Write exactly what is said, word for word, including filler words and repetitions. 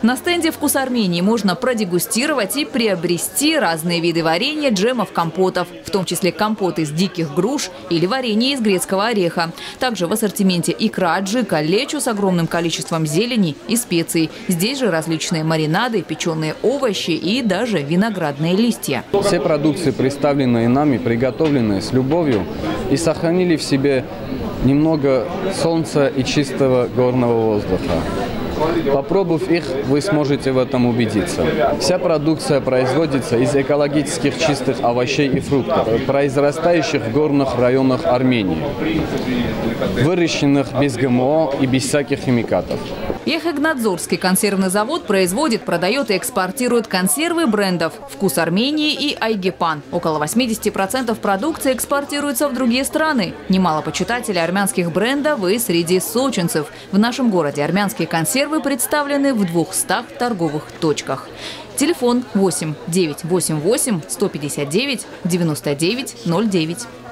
На стенде «Вкус Армении» можно продегустировать и приобрести разные виды варенья, джемов, компотов, в том числе компот из диких груш или варенье из грецкого ореха. Также в ассортименте икра, аджика, лечо с огромным количеством зелени и специй. Здесь же различные маринады, печеные овощи и даже виноградные листья. Все продукции, представленные нами, приготовлены с любовью и сохранили в себе немного солнца и чистого горного воздуха. Попробовав их, вы сможете в этом убедиться. Вся продукция производится из экологических чистых овощей и фруктов, произрастающих в горных районах Армении, выращенных без ГМО и без всяких химикатов. Ехэгнадзорский консервный завод производит, продает и экспортирует консервы брендов «Вкус Армении» и «Айгипан». Около восьмидесяти процентов продукции экспортируется в другие страны. Немало почитателей армянских брендов и среди сочинцев. В нашем городе армянские консервы представлены в двухстах торговых точках. Телефон восемь девятьсот восемьдесят восемь сто пятьдесят девять девяносто девять ноль девять.